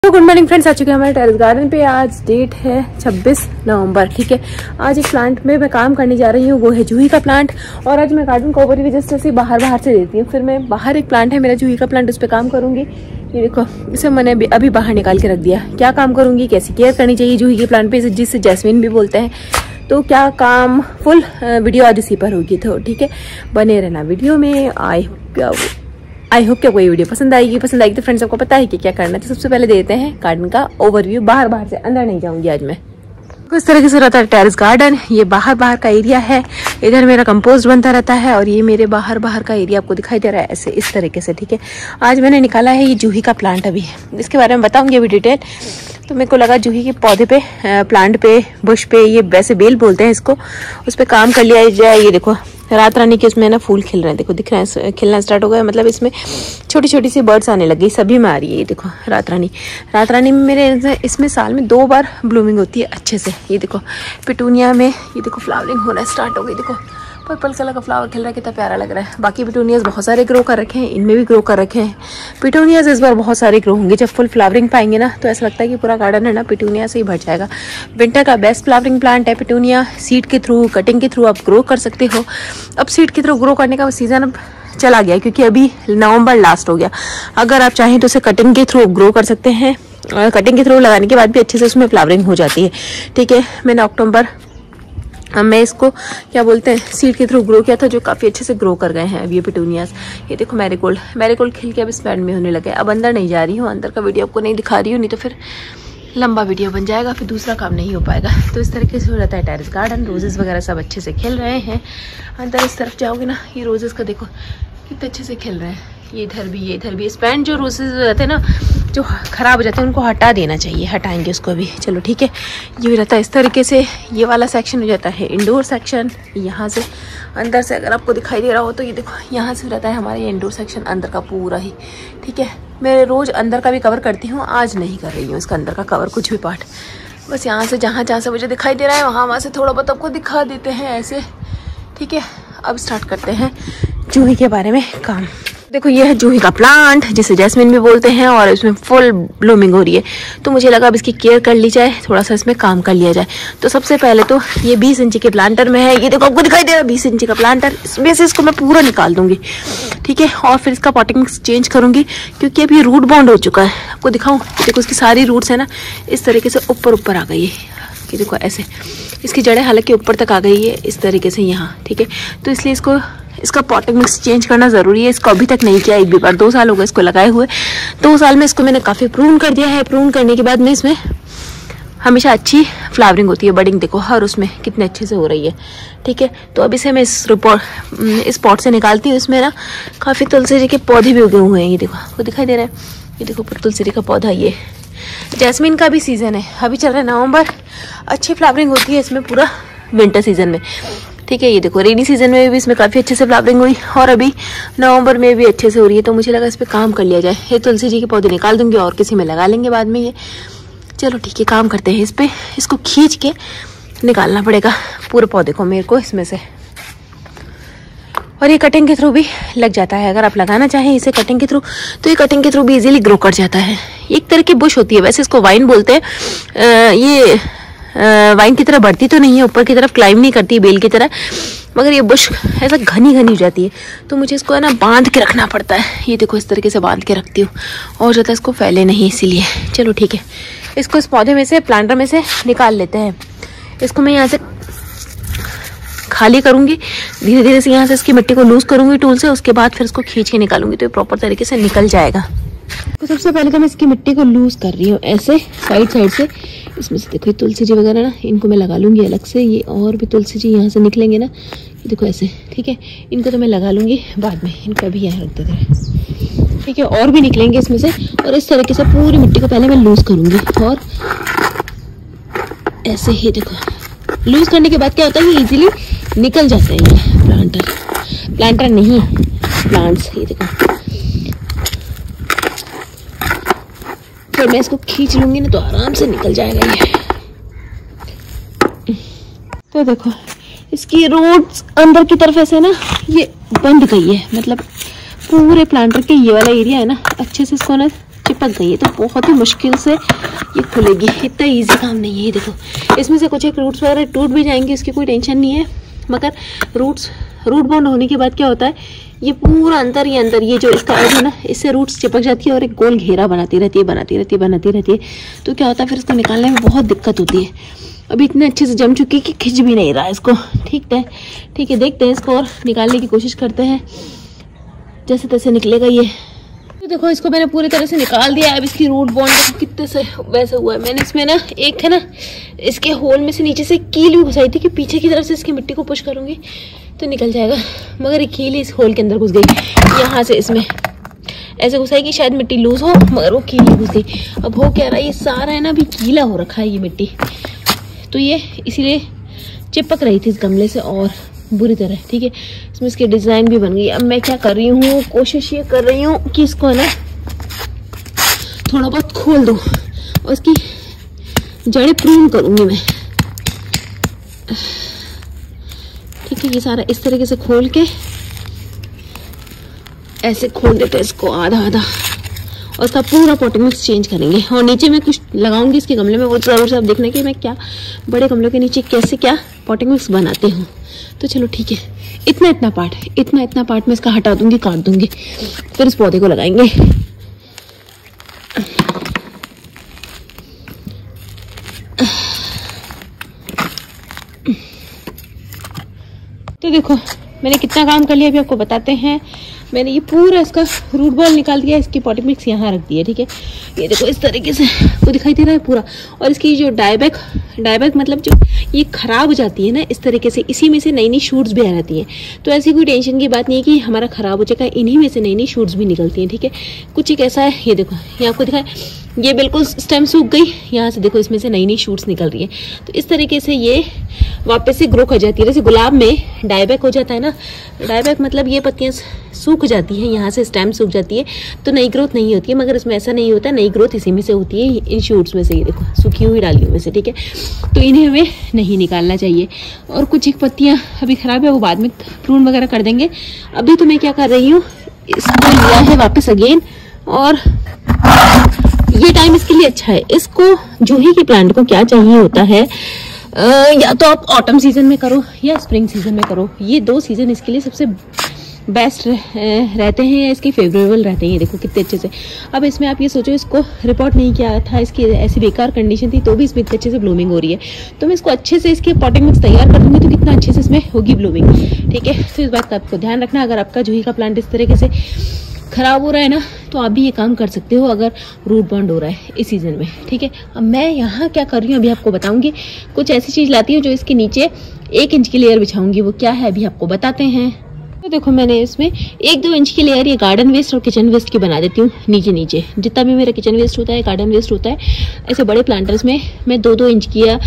तो good morning friends, आ चुके हैं हमारे टेरेस गार्डन पे। आज डेट है 26 नवंबर। ठीक है, आज एक प्लांट में मैं काम करने जा रही हूँ, वो है जूही का प्लांट। और आज मैं गार्डन को ओवरव्यू जस्ट ऐसे बाहर से देती हूँ। फिर मैं बाहर एक प्लांट है मेरा जूही का प्लांट, उस पर काम करूंगी। ये देखो, इसे मैंने अभी बाहर निकाल के रख दिया। क्या काम करूंगी, कैसी केयर करनी चाहिए जूही के प्लांट पे, जिससे जैस्मिन भी बोलते हैं, तो क्या काम, फुल वीडियो आज इसी पर होगी। तो ठीक है, बने रहना वीडियो में। आई होप क्या कोई वीडियो पसंद आएगी तो फ्रेंड्स आपको पता है कि क्या करना है। तो सबसे पहले देते हैं गार्डन का ओवरव्यू। बाहर से, अंदर नहीं जाऊंगी आज मैं। इस तरीके से रहता है टेरेस गार्डन। ये बाहर का एरिया है, इधर मेरा कंपोस्ट बनता रहता है, और ये मेरे बाहर का एरिया आपको दिखाई दे रहा है ऐसे, इस तरीके से। ठीक है, आज मैंने निकाला है ये जूही का प्लांट। अभी इसके बारे में बताऊंगी अभी डिटेल। तो मेरे को लगा जूही के पौधे पे, प्लांट पे, बुश पे, ये वैसे बेल बोलते हैं इसको, उस पर काम कर लिया जाए। ये देखो रात रानी के इसमें ना फूल खिल रहे हैं, देखो दिख रहे हैं, खिलना स्टार्ट हो गया। मतलब इसमें छोटी सी बर्ड्स आने लगी, सभी में आ रही है। ये देखो रात रानी में मेरे इसमें साल में 2 बार ब्लूमिंग होती है अच्छे से। ये देखो पिटूनिया में, ये देखो फ्लावरिंग होना स्टार्ट हो गई। देखो पर्पल कलर का फ्लावर खिल रहा है, कितना प्यारा लग रहा है। बाकी पिटूनियाज बहुत सारे ग्रो कर रखे हैं, इनमें भी ग्रो कर रखे हैं। पिटूनियाज इस बार बहुत सारे ग्रो होंगे। जब फुल फ्लावरिंग पाएंगे ना, तो ऐसा लगता है कि पूरा गार्डन है ना पिटूनिया से ही भर जाएगा। विंटर का बेस्ट फ्लावरिंग प्लांट है पिटूनिया। सीड के थ्रू, कटिंग के थ्रू आप ग्रो कर सकते हो। अब सीड के थ्रू ग्रो करने का सीजन अब चला गया, क्योंकि अभी नवंबर लास्ट हो गया। अगर आप चाहें तो उसे कटिंग के थ्रू ग्रो कर सकते हैं। कटिंग के थ्रू लगाने के बाद भी अच्छे से उसमें फ्लावरिंग हो जाती है। ठीक है, मैंने अक्टूबर मैं इसको क्या बोलते हैं, सीड के थ्रू ग्रो किया था, जो काफ़ी अच्छे से ग्रो कर गए हैं अब ये पिटूनियाज। ये देखो मैरीगोल्ड खिल के अब स्प्रेड में होने लगे। अब अंदर नहीं जा रही हूँ, अंदर का वीडियो आपको नहीं दिखा रही हूँ, नहीं तो फिर लंबा वीडियो बन जाएगा, फिर दूसरा काम नहीं हो पाएगा। तो इस तरीके से हो रहता है टेरेस गार्डन। रोजेस वगैरह सब अच्छे से खिल रहे हैं। अंदर इस तरफ जाओगे ना, ये रोजेस का देखो कितने अच्छे से खिल रहे हैं। ये इधर भी स्पैंड जो रोजेस रहते हैं ना, जो खराब हो जाते हैं, उनको हटा देना चाहिए। हटाएंगे उसको भी। चलो ठीक है, ये भी रहता है इस तरीके से। ये वाला सेक्शन हो जाता है इंडोर सेक्शन। यहाँ से अंदर से अगर आपको दिखाई दे रहा हो तो ये देखो, यहाँ से रहता है हमारा ये इंडोर सेक्शन अंदर का पूरा ही। ठीक है, मैं रोज़ अंदर का भी कवर करती हूँ, आज नहीं कर रही हूँ इसका अंदर का कवर कुछ भी पार्ट। बस यहाँ से जहाँ से मुझे दिखाई दे रहा है वहाँ से थोड़ा बहुत आपको दिखा देते हैं ऐसे। ठीक है, अब स्टार्ट करते हैं जूही के बारे में काम। देखो ये है जूही का प्लांट, जिसे जैस्मिन भी बोलते हैं, और इसमें फुल ब्लूमिंग हो रही है। तो मुझे लगा अब इसकी केयर कर ली जाए, थोड़ा सा इसमें काम कर लिया जाए। तो सबसे पहले तो ये 20 इंची के प्लांटर में है। ये देखो आपको दिखाई दे रहा है 20 इंची का प्लांटर। इसमें से इसको मैं पूरा निकाल दूंगी। ठीक है, और फिर इसका पॉटिंग चेंज करूंगी, क्योंकि अभी रूट बाउंड हो चुका है। आपको दिखाऊं, देखो इसकी सारी रूट्स है ना इस तरीके से ऊपर आ गई है। कि देखो ऐसे इसकी जड़ें हालांकि ऊपर तक आ गई है इस तरीके से यहाँ। ठीक है, तो इसलिए इसका पॉटिंग मिक्स चेंज करना ज़रूरी है। इसको अभी तक नहीं किया एक भी बार। 2 साल हो गए इसको लगाए हुए। 2 साल में इसको मैंने काफ़ी प्रून कर दिया है। प्रून करने के बाद में इसमें हमेशा अच्छी फ्लावरिंग होती है, बडिंग देखो हर उसमें कितने अच्छे से हो रही है। ठीक है, तो अब इसे मैं इस पॉट से निकालती हूँ। इसमें ना काफ़ी तुलसी जी के पौधे भी उगे हुए हैं। ये देखो आपको दिखाई दे रहा है, ये देखो तुलसी जी का पौधा। ये जैस्मिन का भी सीज़न है, अभी चल रहा है नवंबर। अच्छी फ्लावरिंग होती है इसमें पूरा विंटर सीजन में। ठीक है, ये देखो रेनी सीजन में भी इसमें काफ़ी अच्छे से फ्लावरिंग हुई, और अभी नवंबर में भी अच्छे से हो रही है। तो मुझे लगा इस पर काम कर लिया जाए। ये तुलसी जी के पौधे निकाल दूंगी और किसी में लगा लेंगे बाद में ये। चलो ठीक है, काम करते हैं इस पर। इसको खींच के निकालना पड़ेगा पूरे पौधे को मेरे को इसमें से। और ये कटिंग के थ्रू भी लग जाता है। अगर आप लगाना चाहें इसे कटिंग के थ्रू, तो ये कटिंग के थ्रू भी इजीली ग्रो कर जाता है। एक तरह की बुश होती है, वैसे इसको वाइन बोलते हैं। ये वाइन की तरह बढ़ती तो नहीं है, ऊपर की तरफ क्लाइंब नहीं करती बेल की तरह, मगर ये बुश ऐसा घनी हो जाती है। तो मुझे इसको है ना बांध के रखना पड़ता है। ये देखो इस तरीके से बांध के रखती हूँ, और ज़्यादा इसको फैले नहीं, इसीलिए। चलो ठीक है, इसको इस पौधे में से, प्लांटर में से निकाल लेते हैं। इसको मैं यहाँ से खाली करूंगी, धीरे धीरे से यहाँ से इसकी मिट्टी को लूज करूंगी टूल से। उसके बाद फिर इसको खींच के निकालूंगी, तो ये प्रॉपर तरीके से निकल जाएगा। तो सबसे पहले तो मैं इसकी मिट्टी को लूज कर रही हूँ ऐसे साइड से। इसमें से देखो तुलसी जी वगैरह ना, इनको मैं लगा लूंगी अलग से। ये और भी तुलसी जी यहाँ से निकलेंगे ना, ये देखो ऐसे। ठीक है, इनको तो मैं लगा लूंगी बाद में, इनको अभी यहाँ रख देते हैं। ठीक है, और भी निकलेंगे इसमें से। और इस तरीके से पूरी मिट्टी को पहले मैं लूज करूंगी, और ऐसे ही देखो लूज करने के बाद क्या होता है, ये इजीली निकल जाते हैं। ये प्लांटर नहीं, प्लांट्स। ये देखो, फिर मैं इसको खींच लूंगी ना तो आराम से निकल जाएगा ये। तो देखो इसकी रूट्स अंदर की तरफ ऐसे ना ये बंध गई है। मतलब पूरे प्लांटर के ये वाला एरिया है ना, अच्छे से इसको ना चिपक गई है, तो बहुत ही मुश्किल से ये खुलेगी। इतना इजी काम नहीं है। ये देखो इसमें से कुछ एक रूट्स वगैरह टूट भी जाएंगे, इसकी कोई टेंशन नहीं है, मगर रूट बाउंड होने के बाद क्या होता है, ये पूरा अंदर ये जो इसका एज है ना, इससे रूट्स चिपक जाती है और एक गोल घेरा बनाती रहती है। तो क्या होता है, फिर इसको निकालने में बहुत दिक्कत होती है। अभी इतने अच्छे से जम चुकी है कि खिंच भी नहीं रहा है इसको। ठीक है, देखते हैं इसको और निकालने की कोशिश करते हैं, जैसे तैसे निकलेगा ये। तो देखो इसको मैंने पूरी तरह से निकाल दिया। अब इसकी रूट बॉन्ड कितने से वैसे हुआ है। मैंने इसमें ना एक है ना, इसके होल में से नीचे से कील घुसाई थी कि पीछे की तरफ से इसकी मिट्टी को पुश करूंगी तो निकल जाएगा, मगर ये कील इस होल के अंदर घुस गई। यहाँ से इसमें ऐसे घुसाई कि शायद मिट्टी लूज हो, मगर वो कील घुस गई। अब हो क्या रहा है, ये सारा है ना अभी गीला हो रखा है ये मिट्टी, तो ये इसीलिए चिपक रही थी इस गमले से और बुरी तरह। ठीक है, इसमें इसकी डिजाइन भी बन गई। अब मैं क्या कर रही हूँ, कोशिश ये कर रही हूँ कि इसको है ना थोड़ा बहुत खोल दूँ और इसकी जड़ें प्रून करूंगी मैं। ठीक है, ये सारा इस तरीके से खोल के ऐसे खोल देते हैं इसको आधा और इसका पूरा पॉटिंग मिक्स चेंज करेंगे। और नीचे मैं कुछ लगाऊंगी इसके गमले में, वो जरूर से आप देखना कि मैं क्या बड़े गमलों के नीचे कैसे क्या पॉटिंग मिक्स बनाती हूँ। तो चलो ठीक है, इतना पार्ट मैं इसका हटा दूंगी, काट दूंगी, फिर इस पौधे को लगाएंगे। तो देखो मैंने कितना काम कर लिया, अभी आपको बताते हैं। मैंने ये पूरा इसका रूट बॉल निकाल दिया, इसकी पॉटिंग मिक्स यहाँ रख दी है। ठीक है, ये देखो इस तरीके से वो दिखाई दे रहा है पूरा। और इसकी जो डायबैक मतलब जो ये खराब हो जाती है ना इस तरीके से, इसी में से नई शूट्स भी आ जाती हैं। तो ऐसी कोई टेंशन की बात नहीं है कि हमारा खराब हो जाएगा, इन्हीं में से नई शूट्स भी निकलती हैं। ठीक है, कुछ एक ऐसा है, ये देखो ये आपको दिखाए, ये बिल्कुल स्टेम सूख गई, यहाँ से देखो इसमें से नई शूट्स निकल रही है। तो इस तरीके से ये वापस से ग्रो कर जाती है। जैसे गुलाब में डायबैक हो जाता है ना, डायबैक मतलब ये पत्तियां सूख जाती हैं, यहाँ से स्टेम सूख जाती है तो नई ग्रोथ नहीं होती है, मगर इसमें ऐसा नहीं होता, नई ग्रोथ इसी में से होती है, इन शूट्स में से। ये देखो सूखी हुई डालियों में से। ठीक है, तो इन्हें हमें नहीं निकालना चाहिए। और कुछ एक पत्तियां अभी खराब है, वो बाद में प्रून वगैरह कर देंगे। अभी तो मैं क्या कर रही हूँ, इसको लिया है वापस अगेन, और ये टाइम इसके लिए अच्छा है। इसको जूही की प्लांट को क्या चाहिए होता है, या तो आप ऑटम सीजन में करो या स्प्रिंग सीजन में करो, ये 2 सीजन इसके लिए सबसे बेस्ट रहते हैं, या इसके फेवरेबल रहते हैं। ये देखो कितने अच्छे से। अब इसमें आप ये सोचो, इसको रिपोर्ट नहीं किया था, इसकी ऐसी बेकार कंडीशन थी, तो भी इसमें इतने अच्छे से ब्लूमिंग हो रही है। तो मैं इसको अच्छे से इसके पॉटिंग मिक्स तैयार कर दूंगी तो कितना अच्छे से इसमें होगी ब्लूमिंग। ठीक है, तो इस बात का आपको ध्यान रखना। अगर आपका जूही का प्लांट इस तरीके से खराब हो रहा है ना, तो आप भी ये काम कर सकते हो अगर रूट बॉन्ड हो रहा है इस सीजन में। ठीक है, अब मैं यहाँ क्या कर रही हूँ अभी आपको बताऊंगी। कुछ ऐसी चीज लाती हूँ जो इसके नीचे 1 इंच की लेयर बिछाऊंगी, वो क्या है अभी आपको बताते हैं। तो देखो मैंने इसमें 1-2 इंच की लेयर ये गार्डन वेस्ट और किचन वेस्ट की बना देती हूँ। नीचे जितना भी मेरा किचन वेस्ट होता है, गार्डन वेस्ट होता है, ऐसे बड़े प्लांटर्स में मैं 2-2 इंच की या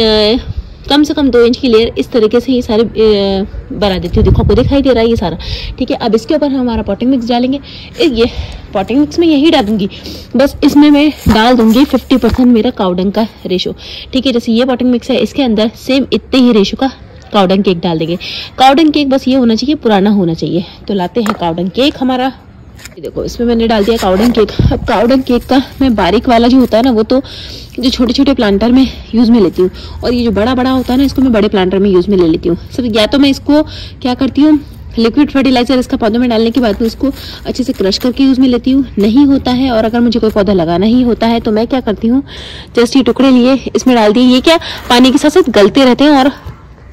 कम से कम 2 इंच की लेयर इस तरीके से ये सारे बना देती हूँ। देखो आपको दिखाई दे रहा है ये सारा। ठीक है, अब इसके ऊपर हमारा पॉटिंग मिक्स डालेंगे। ये पॉटिंग मिक्स में यही डालूंगी, बस इसमें मैं डाल दूंगी 50% मेरा काउडंग का रेशो। ठीक है, जैसे ये पॉटिंग मिक्स है, इसके अंदर सेम इतने ही रेशो का काउडंग केक डाल देंगे। काउडंग केक बस ये होना चाहिए, पुराना होना चाहिए। तो लाते हैं काउडंग केक हमारा। देखो इसमें मैंने डाल दिया काउडंग केक। अब काउडंग केक का मैं बारीक वाला जो होता है ना, वो तो जो छोटे छोटे प्लांटर में यूज में लेती हूँ, और ये जो बड़ा बड़ा होता है ना, इसको मैं बड़े प्लांटर में यूज में ले लेती हूँ। सिर्फ या तो मैं इसको क्या करती हूँ, लिक्विड फर्टिलाइजर इसका पौधों में डालने के बाद में उसको अच्छे से क्रश करके यूज में लेती हूँ। नहीं होता है, और अगर मुझे कोई पौधा लगाना ही होता है, तो मैं क्या करती हूँ, जस्ट ये टुकड़े लिए इसमें डाल दिए। ये क्या पानी के साथ साथ गलते रहते हैं और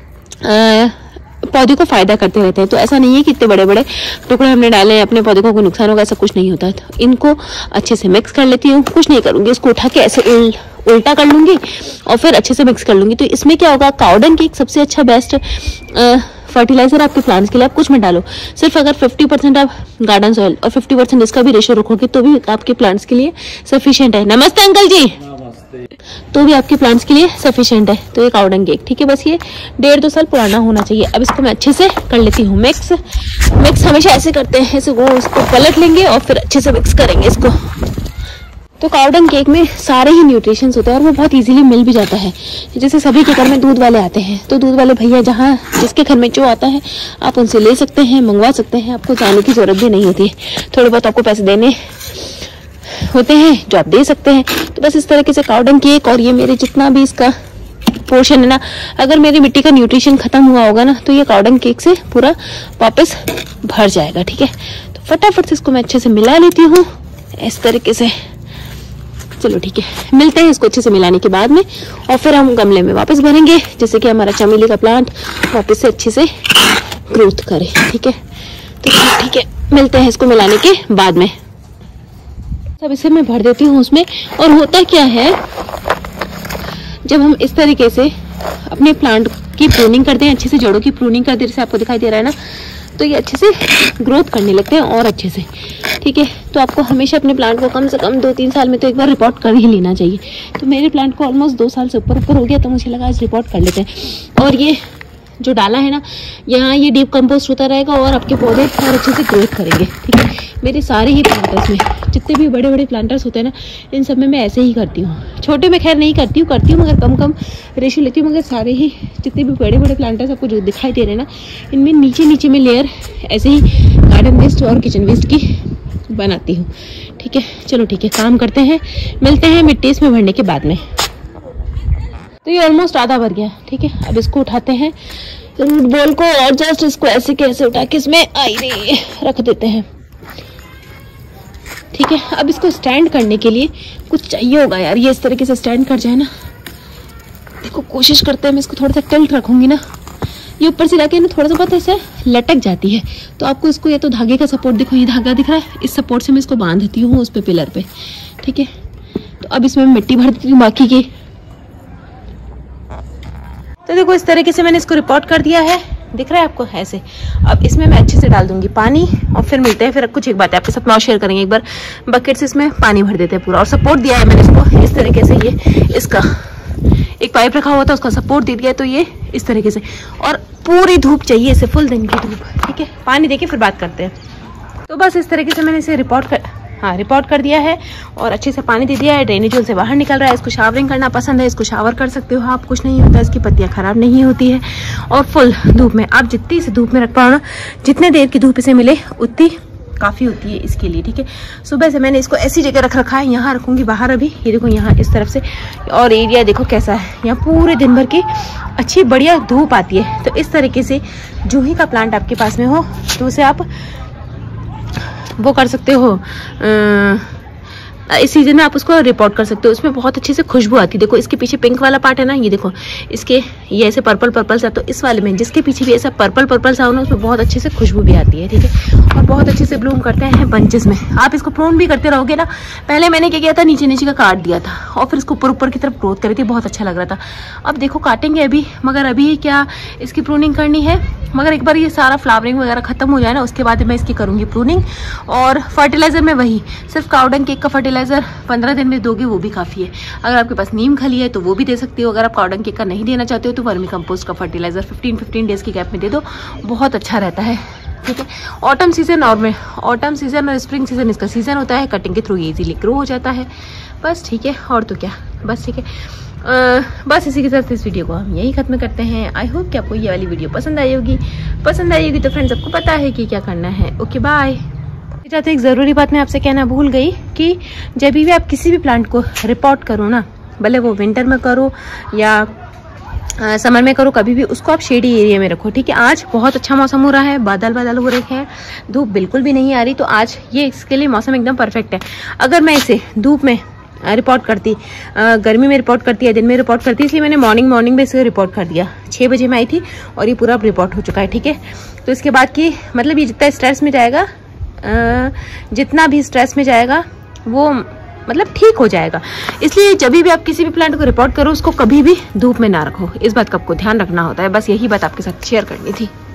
पौधे को फायदा करते रहते हैं। तो ऐसा नहीं है कि इतने बड़े बड़े टुकड़े हमने डाले हैं अपने पौधे को कोई नुकसान होगा, ऐसा कुछ नहीं होता। तो इनको अच्छे से मिक्स कर लेती हूँ। कुछ नहीं करूंगी, इसको उठा के ऐसे उल्टा कर लूंगी और फिर अच्छे से मिक्स कर लूंगी। तो इसमें क्या होगा, काउडंग केक सबसे अच्छा बेस्ट फर्टिलाइजर आपके प्लांट्स के लिए। आप कुछ मत डालो, सिर्फ अगर 50% आप गार्डन सॉइल और 50% इसका भी रेशो रखोगे तो भी आपके प्लांट्स के लिए सफिशिएंट है। नमस्ते अंकल जी। तो भी आपके प्लांट्स के लिए सफिशिएंट है। तो ये काउडंग केक, ठीक है, बस ये 1.5-2 साल पुराना होना चाहिए। अब इसको मैं अच्छे से कर लेती हूँ मिक्स। हमेशा ऐसे करते हैं, ऐसे वो इसको पलट लेंगे और फिर अच्छे से मिक्स करेंगे इसको। तो काउडंग केक में सारे ही न्यूट्रिशंस होते हैं और वो बहुत इजीली मिल भी जाता है। जैसे सभी के घर में दूध वाले आते हैं, तो दूध वाले भैया जहाँ जिसके घर में जो आता है आप उनसे ले सकते हैं, मंगवा सकते हैं। आपको जाने की जरूरत भी नहीं होती है, थोड़े बहुत आपको पैसे देने होते हैं जो आप दे सकते हैं। तो बस इस तरीके से काऊ डंग केक और ये मेरे जितना भी इसका पोर्शन है ना, अगर मेरी मिट्टी का न्यूट्रिशन खत्म हुआ होगा ना तो ये काऊ डंग केक से पूरा वापस भर जाएगा। ठीक है, तो फटाफट से इसको मैं अच्छे से मिला लेती हूँ इस तरीके से। चलो ठीक है, मिलते हैं इसको अच्छे से मिलाने के बाद में, और फिर हम गमले में वापस भरेंगे जैसे कि हमारा चमेली का प्लांट वापस से अच्छे से ग्रोथ करे। ठीक है, तो ठीक है, मिलते हैं इसको मिलाने के बाद में। सब इसे मैं भर देती हूँ उसमें। और होता क्या है, जब हम इस तरीके से अपने प्लांट की प्रूनिंग करते हैं, अच्छे से जड़ों की प्रूनिंग करते हैं, जैसे आपको दिखाई दे रहा है ना, तो ये अच्छे से ग्रोथ करने लगते हैं और अच्छे से। ठीक है, तो आपको हमेशा अपने प्लांट को कम से कम 2-3 साल में तो एक बार रिपोर्ट कर ही लेना चाहिए। तो मेरे प्लांट को ऑलमोस्ट 2 साल से ऊपर हो गया, तो मुझे लगा आज रिपोर्ट कर लेते हैं। और ये जो डाला है ना, यहाँ ये डीप कंपोस्ट होता रहेगा और आपके पौधे और अच्छे से ग्रोथ करेंगे। ठीक है, मेरे सारे ही प्लांटर्स में जितने भी बड़े बड़े प्लांटर्स होते हैं ना, इन सब में मैं ऐसे ही करती हूँ। छोटे में खैर नहीं करती हूँ मगर कम रेशियो लेती हूँ। मगर सारे ही जितने भी बड़े बड़े प्लांटर्स आपको जो दिखाई दे रहे हैं ना, इनमें नीचे में लेयर ऐसे ही गार्डन वेस्ट और किचन वेस्ट की बनाती हूँ। ठीक है, चलो ठीक है, काम करते हैं, मिलते हैं मिट्टी इसमें भरने के बाद में। तो ये ऑलमोस्ट आधा भर गया। ठीक है, अब इसको उठाते हैं रूट बॉल को और जस्ट इसको ऐसे कैसे उठा के इसमें रख देते हैं। ठीक है, अब इसको स्टैंड करने के लिए कुछ चाहिए होगा यार, ये इस तरीके से स्टैंड कर जाए ना। देखो कोशिश करते हैं, मैं इसको थोड़ा सा टिल्ट रखूंगी ना, ये ऊपर से जाके ना थोड़ा सा बहुत ऐसे लटक जाती है। तो आपको इसको या तो धागे का सपोर्ट, देखो ये धागा दिख रहा है, इस सपोर्ट से मैं इसको बांधती हूँ उस पे पिलर पे। ठीक है, तो अब इसमें मिट्टी भर देती हूँ बाकी की। तो देखो इस तरीके से मैंने इसको रिपोर्ट कर दिया है, दिख रहा है आपको ऐसे। अब इसमें मैं अच्छे से डाल दूंगी पानी और फिर मिलते हैं। फिर कुछ एक बात है आपके साथ मैं शेयर करेंगे। एक बार बकेट से इसमें पानी भर देते हैं पूरा, और सपोर्ट दिया है मैंने इसको इस तरीके से। ये इसका एक पाइप रखा हुआ था, उसका सपोर्ट दे दिया, तो ये इस तरीके से। और पूरी धूप चाहिए इसे, फुल दिन की धूप। ठीक है, पानी देके फिर बात करते हैं। तो बस इस तरीके से मैंने इसे रिपोर्ट कर दिया है और अच्छे से पानी दे दिया है। ड्रेनेज होल से बाहर निकल रहा है। इसको शावरिंग करना पसंद है, इसको शावर कर सकते हो आप, कुछ नहीं होता, इसकी पत्तियां खराब नहीं होती है। और फुल धूप में आप जितनी इसे धूप में रख पाओ ना, जितने देर की धूप इसे मिले उतनी काफ़ी होती है इसके लिए। ठीक है, सुबह से मैंने इसको ऐसी जगह रख रखा है, यहाँ रखूँगी बाहर अभी। ये देखो यहाँ इस तरफ से, और एरिया देखो कैसा है, यहाँ पूरे दिन भर की अच्छी बढ़िया धूप आती है। तो इस तरीके से जूही का प्लांट आपके पास में हो तो उसे आप वो कर सकते हो, इस सीजन में आप उसको रिपोर्ट कर सकते हो। उसमें बहुत अच्छे से खुशबू आती है। देखो इसके पीछे पिंक वाला पार्ट है ना, ये देखो इसके ये ऐसे पर्पल सा, तो इस वाले में जिसके पीछे भी ऐसा पर्पल सा हो ना, उसमें बहुत अच्छे से खुशबू भी आती है। ठीक है, और बहुत अच्छे से ब्लूम करते हैं बंचेस में। आप इसको प्रून भी करते रहोगे ना। पहले मैंने क्या किया था, नीचे का काट दिया था और फिर इसको ऊपर की तरफ ग्रोथ करी थी, बहुत अच्छा लग रहा था। अब देखो काटेंगे अभी, मगर अभी क्या इसकी प्रूनिंग करनी है। मगर एक बार ये सारा फ्लावरिंग वगैरह खत्म हो जाए ना, उसके बाद मैं इसकी करूँगी प्रूनिंग। और फर्टिलाइजर में वही सिर्फ काऊ डंग केक का फर्टिलाइजर 15 दिन में दोगे, वो भी काफ़ी है। अगर आपके पास नीम खली है तो वो भी दे सकती हो। अगर आप काऊ डंग केक का नहीं देना चाहते हो तो वर्मी कंपोस्ट का फर्टिलाइजर 15 डेज की गैप में दे दो, बहुत अच्छा रहता है। ठीक है, ऑटम सीजन और स्प्रिंग सीजन इसका सीजन होता है, कटिंग के थ्रू ये इजीली ग्रो हो जाता है। बस ठीक है, और तो क्या, बस ठीक है। बस इसी के साथ इस वीडियो को हम यही खत्म करते हैं। आई होप कि आपको ये वाली वीडियो पसंद आई होगी तो फ्रेंड्स आपको पता है कि क्या करना है। Okay bye. जाते एक ज़रूरी बात मैं आपसे कहना भूल गई कि जब भी आप किसी भी प्लांट को रिपोर्ट करो ना, भले वो विंटर में करो या समर में करो, कभी भी उसको आप शेडी एरिया में रखो। ठीक है, आज बहुत अच्छा मौसम हो रहा है, बादल हो रखे हैं, धूप बिल्कुल भी नहीं आ रही, तो आज ये इसके लिए मौसम एकदम परफेक्ट है। अगर मैं इसे धूप में रिपोर्ट करती, गर्मी में रिपोर्ट करती है, दिन में रिपोर्ट करती, इसलिए मैंने मॉर्निंग में इसे रिपोर्ट कर दिया। 6 बजे में आई थी और ये पूरा रिपोर्ट हो चुका है। ठीक है, तो इसके बाद की मतलब ये जितना स्ट्रेस में जाएगा, वो मतलब ठीक हो जाएगा। इसलिए जब भी आप किसी भी प्लांट को रिपोर्ट करो, उसको कभी भी धूप में ना रखो। इस बात का आपको ध्यान रखना होता है। बस यही बात आपके साथ शेयर करनी थी।